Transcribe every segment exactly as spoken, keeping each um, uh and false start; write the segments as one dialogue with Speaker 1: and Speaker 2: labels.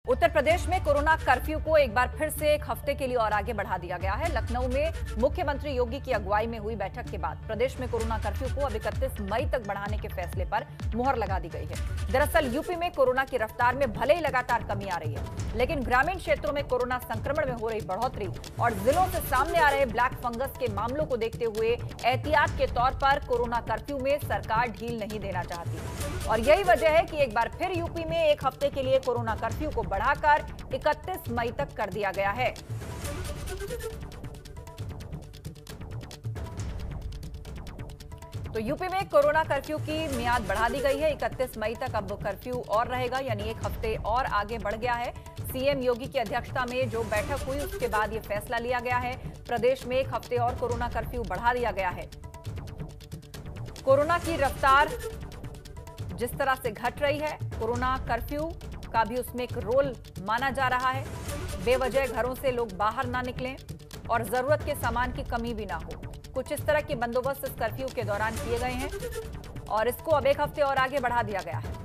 Speaker 1: उत्तर प्रदेश में corona curfew को एक बार फिर से एक हफ्ते के लिए और आगे बढ़ा दिया गया है। लखनऊ में मुख्यमंत्री योगी की अगुवाई में हुई बैठक के बाद प्रदेश में कोरोना कर्फ्यू को अब इकतीस मई तक बढ़ाने के फैसले पर मुहर लगा दी गई है। दरअसल यूपी में कोरोना की रफ्तार में भले ही लगातार कमी आ रही है, लेकिन ग्रामीण क्षेत्रों में कोरोना संक्रमण में हो रही बढ़ोतरी और जिलों से सामने आ रहे ब्लैक फंगस के मामलों को देखते हुए एहतियात के तौर पर कोरोना कर्फ्यू में सरकार ढील नहीं देना चाहती और यही वजह है कि एक बार फिर यूपी में एक हफ्ते के लिए कोरोना कर्फ्यू को बढ़ाकर इकतीस मई तक कर दिया गया है। तो यूपी में कोरोना कर्फ्यू की मियाद बढ़ा दी गई है। इकतीस मई तक अब कर्फ्यू और रहेगा, यानी एक हफ्ते और आगे बढ़ गया है। सीएम योगी की अध्यक्षता में जो बैठक हुई उसके बाद यह फैसला लिया गया है। प्रदेश में एक हफ्ते और कोरोना कर्फ्यू बढ़ा दिया गया है। कोरोना की रफ्तार जिस तरह से घट रही है, कोरोना कर्फ्यू का भी उसमें एक रोल माना जा रहा है। बेवजह घरों से लोग बाहर ना निकलें और जरूरत के सामान की कमी भी ना हो। कुछ इस तरह के बंदोबस्त इस कर्फ्यू के दौरान किए गए हैं और इसको अब एक हफ्ते और आगे बढ़ा दिया गया है।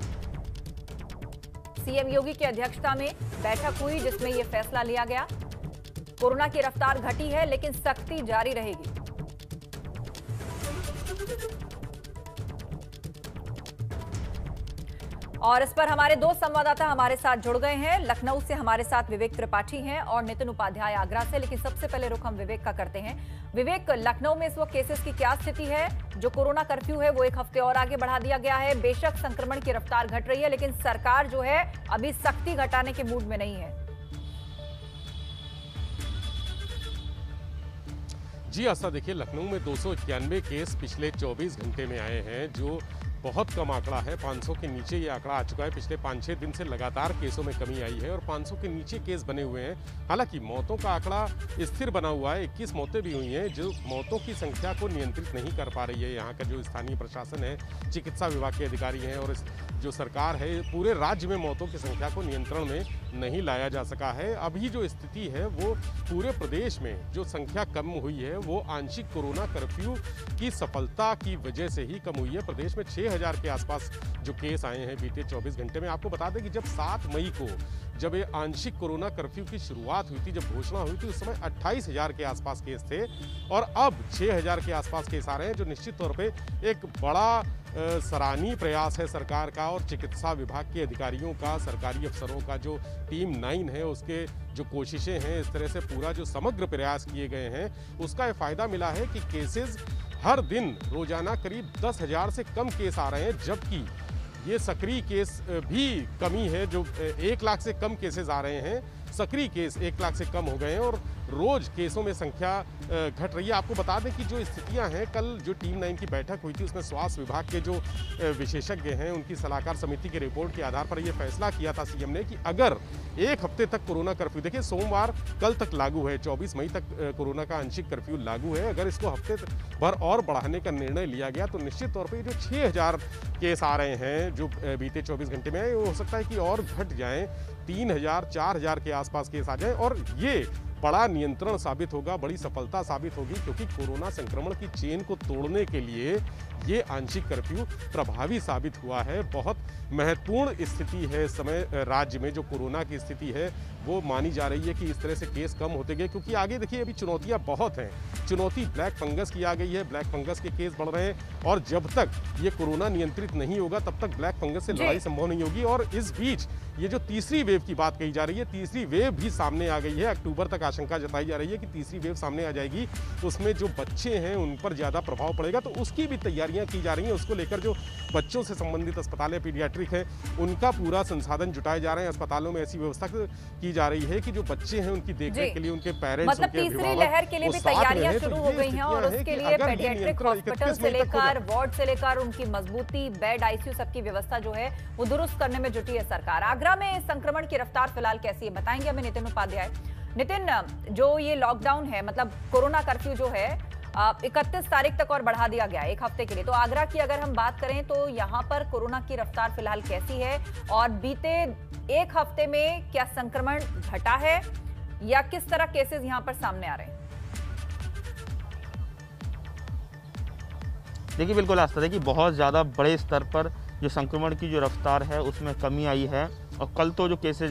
Speaker 1: सीएम योगी की अध्यक्षता में बैठक हुई जिसमें यह फैसला लिया गया। कोरोना की रफ्तार घटी है लेकिन सख्ती जारी रहेगी। और इस पर हमारे दो संवाददाता हमारे साथ जुड़ गए हैं। लखनऊ से हमारे साथ विवेक त्रिपाठी हैं और नितिन उपाध्याय आगरा से। लेकिन सबसे पहले रुख हम विवेक का करते हैं। विवेक, लखनऊ में इस वक्त केसेस की क्या स्थिति है? जो कोरोना कर्फ्यू है वो एक हफ्ते और आगे बढ़ा दिया गया है। बेशक संक्रमण की रफ्तार घट रही है, लेकिन सरकार जो है अभी सख्ती घटाने के मूड में नहीं है।
Speaker 2: जी आस्था, देखिए लखनऊ में दो सौ इक्यानवे केस पिछले चौबीस घंटे में आए हैं, जो बहुत कम आंकड़ा है। पाँच सौ के नीचे ये आंकड़ा आ चुका है। पिछले पाँच छः दिन से लगातार केसों में कमी आई है और पाँच सौ के नीचे केस बने हुए हैं। हालांकि मौतों का आंकड़ा स्थिर बना हुआ है। इक्कीस मौतें भी हुई हैं, जो मौतों की संख्या को नियंत्रित नहीं कर पा रही है यहाँ का जो स्थानीय प्रशासन है, चिकित्सा विभाग के अधिकारी हैं और जो सरकार है, पूरे राज्य में मौतों की संख्या को नियंत्रण में नहीं लाया जा सका है। अभी जो स्थिति है वो पूरे प्रदेश में जो संख्या कम हुई है वो आंशिक कोरोना कर्फ्यू की सफलता की वजह से ही कम हुई है। प्रदेश में छः हजार के आसपास जो केस आए हैं बीते चौबीस घंटे में। आपको बता दें कि जब सात मई को जब ये आंशिक कोरोना कर्फ्यू की शुरुआत हुई थी, जब घोषणा हुई थी, उस समय अट्ठाईस हजार के आसपास केस थे और अब छः हजार के आसपास केस आ रहे हैं, जो निश्चित तौर पे एक बड़ा सराहनीय प्रयास है सरकार का और चिकित्सा विभाग के अधिकारियों का, सरकारी अफसरों का। जो टीम नाइन है उसके जो कोशिशें हैं, इस तरह से पूरा जो समग्र प्रयास किए गए हैं, उसका ये फायदा मिला है कि केसेस हर दिन रोजाना करीब दस हजार से कम केस आ रहे हैं, जबकि ये सक्रिय केस भी कमी है। जो एक लाख से कम केसेस आ रहे हैं, सक्रिय केस एक लाख से कम हो गए हैं और रोज केसों में संख्या घट रही है। आपको बता दें कि जो स्थितियां हैं, कल जो टीम नाइन की बैठक हुई थी उसमें स्वास्थ्य विभाग के जो विशेषज्ञ हैं उनकी सलाहकार समिति की रिपोर्ट के आधार पर यह फैसला किया था सीएम ने कि अगर एक हफ्ते तक कोरोना कर्फ्यू, देखिए सोमवार कल तक लागू है, चौबीस मई तक कोरोना का आंशिक कर्फ्यू लागू है, अगर इसको हफ्ते भर और बढ़ाने का निर्णय लिया गया तो निश्चित तौर पर जो छः हजार केस आ रहे हैं जो बीते चौबीस घंटे में, हो सकता है कि और घट जाएं, तीन हजार चार हजार के आसपास केस आ जाए और ये बड़ा नियंत्रण साबित होगा, बड़ी सफलता साबित होगी, क्योंकि कोरोना संक्रमण की चेन को तोड़ने के लिए ये आंशिक कर्फ्यू प्रभावी साबित हुआ है। बहुत महत्वपूर्ण स्थिति है इस समय राज्य में। जो कोरोना की स्थिति है वो मानी जा रही है कि इस तरह से केस कम होते गए, क्योंकि आगे देखिए अभी चुनौतियां बहुत हैं। चुनौती ब्लैक फंगस की आ गई है, ब्लैक फंगस के केस बढ़ रहे हैं और जब तक ये कोरोना नियंत्रित नहीं होगा तब तक ब्लैक फंगस से लड़ाई संभव नहीं होगी। और इस बीच ये जो तीसरी वेव की बात कही जा रही है, तीसरी वेव भी सामने आ गई है। अक्टूबर तक आशंका जताई जा रही है कि तीसरी वेव सामने आ जाएगी, उसमें जो बच्चे हैं उन पर ज़्यादा प्रभाव पड़ेगा, तो उसकी भी तैयारियां की जा रही हैं। उसको लेकर जो बच्चों से संबंधित अस्पताल है, पीडियाट्रिक है, उनका पूरा संसाधन जुटाए जा रहे हैं। अस्पतालों में ऐसी व्यवस्था की जा रही है कि जो बच्चे हैं उनकी देखरेख के लिए उनके पेरेंट्स,
Speaker 1: मतलब तीसरी लहर के लिए भी तैयारियां शुरू हो गई हैं और उसके लिए पेडियाट्रिक हॉस्पिटल से लेकर वार्ड से लेकर उनकी मजबूती, बेड, आईसीयू सबकी व्यवस्था जो है वो दुरुस्त करने में जुटी है सरकार। आगरा में संक्रमण की रफ्तार फिलहाल कैसी है बताएंगे हमें नितिन उपाध्याय। नितिन, जो ये लॉकडाउन है, मतलब कोरोना कर्फ्यू जो है इकतीस तारीख तक और बढ़ा दिया गया एक हफ्ते के लिए, तो आगरा की अगर हम बात करें तो यहाँ पर कोरोना की रफ्तार फिलहाल कैसी है और बीते एक हफ्ते में क्या संक्रमण घटा है या किस तरह केसेस यहाँ पर सामने आ रहे हैं?
Speaker 3: देखिए बिल्कुल आस्था, देखिए बहुत ज़्यादा बड़े स्तर पर जो संक्रमण की जो रफ्तार है उसमें कमी आई है और कल तो जो केसेज हैं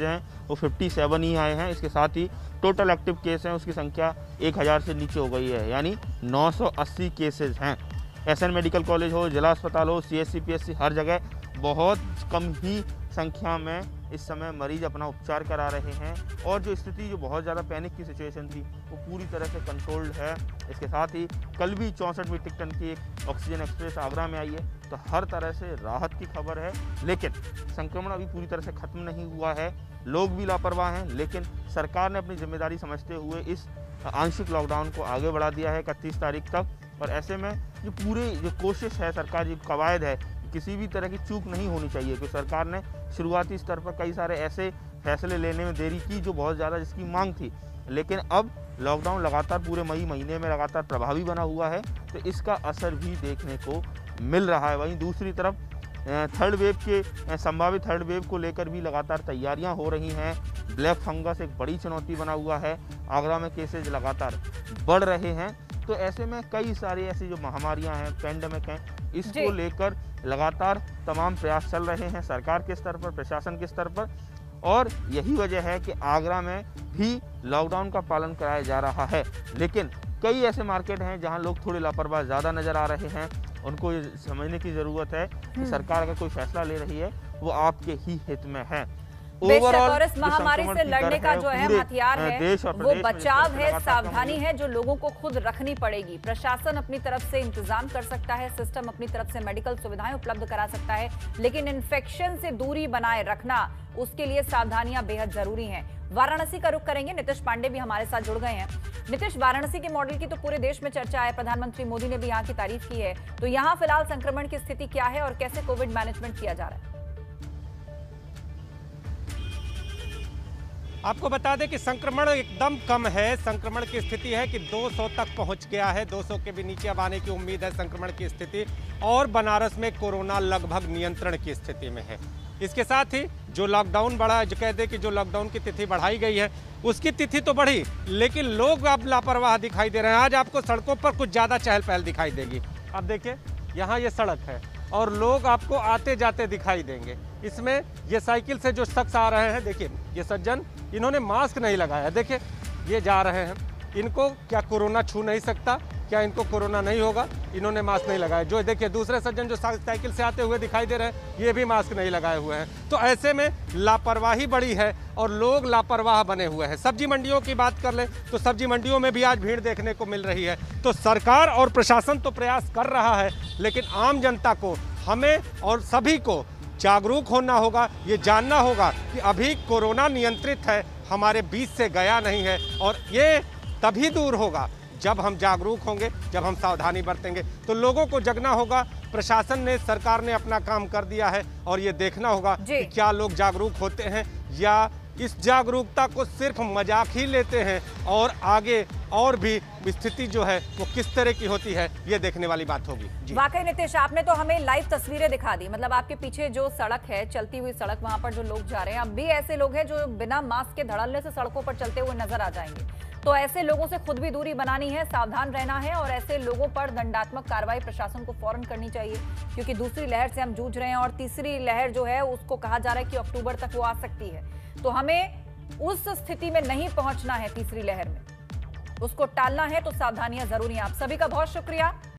Speaker 3: वो सत्तावन ही आए हैं। इसके साथ ही टोटल एक्टिव केस हैं उसकी संख्या एक हज़ार से नीचे हो गई है, यानी नौ सौ अस्सी केसेस हैं। एसएन मेडिकल कॉलेज हो, जिला अस्पताल हो, सीएचसी पीएचसी, हर जगह बहुत कम ही संख्या में इस समय मरीज अपना उपचार करा रहे हैं और जो स्थिति जो बहुत ज़्यादा पैनिक की सिचुएशन थी वो पूरी तरह से कंट्रोल्ड है। इसके साथ ही कल भी चौंसठ मीट्रिक टन की एक ऑक्सीजन एक्सप्रेस आगरा में आई है, तो हर तरह से राहत की खबर है। लेकिन संक्रमण अभी पूरी तरह से खत्म नहीं हुआ है, लोग भी लापरवाह हैं, लेकिन सरकार ने अपनी जिम्मेदारी समझते हुए इस आंशिक लॉकडाउन को आगे बढ़ा दिया है इकतीस तारीख तक। और ऐसे में जो पूरी जो कोशिश है सरकार, जो कवायद है, किसी भी तरह की चूक नहीं होनी चाहिए, क्योंकि सरकार ने शुरुआती स्तर पर कई सारे ऐसे फैसले लेने में देरी की जो बहुत ज़्यादा जिसकी मांग थी, लेकिन अब लॉकडाउन लगातार पूरे मई महीने में लगातार प्रभावी बना हुआ है, तो इसका असर भी देखने को मिल रहा है। वहीं दूसरी तरफ थर्ड वेव के संभावित थर्ड वेव को लेकर भी लगातार तैयारियां हो रही हैं। ब्लैक फंगस एक बड़ी चुनौती बना हुआ है, आगरा में केसेज लगातार बढ़ रहे हैं, तो ऐसे में कई सारी ऐसी जो महामारियां हैं, पेंडेमिक हैं, इसको लेकर लगातार तमाम प्रयास चल रहे हैं सरकार के स्तर पर, प्रशासन के स्तर पर, और यही वजह है कि आगरा में भी लॉकडाउन का पालन कराया जा रहा है। लेकिन कई ऐसे मार्केट हैं जहां लोग थोड़े लापरवाह ज़्यादा नज़र आ रहे हैं, उनको ये समझने की ज़रूरत है कि सरकार अगर कोई फैसला ले रही है वो आपके ही हित में है।
Speaker 1: और इस महामारी से लड़ने का जो अहम हथियार है वो बचाव है, सावधानी है, जो लोगों को खुद रखनी पड़ेगी। प्रशासन अपनी तरफ से इंतजाम कर सकता है, सिस्टम अपनी तरफ से मेडिकल सुविधाएं उपलब्ध करा सकता है, लेकिन इन्फेक्शन से दूरी बनाए रखना, उसके लिए सावधानियां बेहद जरूरी हैं। वाराणसी का रुख करेंगे, नीतीश पांडे भी हमारे साथ जुड़ गए हैं। नीतीश, वाराणसी के मॉडल की तो पूरे देश में चर्चा है, प्रधानमंत्री मोदी ने भी यहाँ की तारीफ की है, तो यहाँ फिलहाल संक्रमण की स्थिति क्या है और कैसे कोविड मैनेजमेंट किया जा रहा है?
Speaker 4: आपको बता दें कि संक्रमण एकदम कम है। संक्रमण की स्थिति है कि दो सौ तक पहुंच गया है, दो सौ के भी नीचे अब आने की उम्मीद है संक्रमण की स्थिति, और बनारस में कोरोना लगभग नियंत्रण की स्थिति में है। इसके साथ ही जो लॉकडाउन बढ़ा, जो कहते हैं कि जो लॉकडाउन की तिथि बढ़ाई गई है उसकी तिथि तो बढ़ी, लेकिन लोग अब लापरवाह दिखाई दे रहे हैं। आज आपको सड़कों पर कुछ ज़्यादा चहल पहल दिखाई देगी। अब देखिए यहाँ ये सड़क है और लोग आपको आते जाते दिखाई देंगे। इसमें ये साइकिल से जो शख्स आ रहे हैं, देखिए ये सज्जन, इन्होंने मास्क नहीं लगाया, देखिए ये जा रहे हैं, इनको क्या कोरोना छू नहीं सकता, क्या इनको कोरोना नहीं होगा, इन्होंने मास्क नहीं लगाया। जो देखिए दूसरे सज्जन जो साइकिल से आते हुए दिखाई दे रहे हैं, ये भी मास्क नहीं लगाए हुए हैं। तो ऐसे में लापरवाही बड़ी है और लोग लापरवाह बने हुए हैं। सब्जी मंडियों की बात कर लें तो सब्जी मंडियों में भी आज भीड़ देखने को मिल रही है। तो सरकार और प्रशासन तो प्रयास कर रहा है, लेकिन आम जनता को, हमें और सभी को जागरूक होना होगा, ये जानना होगा कि अभी कोरोना नियंत्रित है, हमारे बीच से गया नहीं है, और ये तभी दूर होगा जब हम जागरूक होंगे, जब हम सावधानी बरतेंगे। तो लोगों को जगना होगा, प्रशासन ने, सरकार ने अपना काम कर दिया है, और ये देखना होगा कि क्या लोग जागरूक होते हैं या इस जागरूकता को सिर्फ मजाक ही लेते हैं, और आगे और भी स्थिति जो है वो किस तरह की होती है, ये देखने वाली बात होगी।
Speaker 1: वाकई नीतीश, आपने तो हमें लाइव तस्वीरें दिखा दी, मतलब आपके पीछे जो सड़क है, चलती हुई सड़क, वहां पर जो लोग जा रहे हैं, अब भी ऐसे लोग हैं जो बिना मास्क के धड़ल्ले से सड़कों पर चलते हुए नजर आ जाएंगे। तो ऐसे लोगों से खुद भी दूरी बनानी है, सावधान रहना है, और ऐसे लोगों पर दंडात्मक कार्रवाई प्रशासन को फौरन करनी चाहिए, क्योंकि दूसरी लहर से हम जूझ रहे हैं और तीसरी लहर जो है उसको कहा जा रहा है कि अक्टूबर तक वो आ सकती है। तो हमें उस स्थिति में नहीं पहुंचना है, तीसरी लहर में उसको टालना है, तो सावधानियां जरूरी हैं। आप सभी का बहुत शुक्रिया।